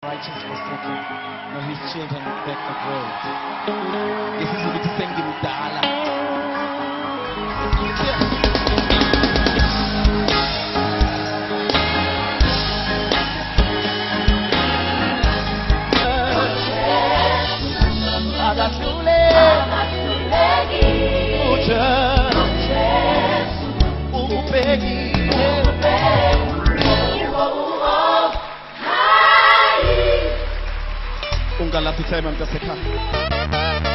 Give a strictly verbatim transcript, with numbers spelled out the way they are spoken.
righteous forsaken, nor his children beg for bread. This is what saying in Dala. Ungalaphi time mntasekhaya.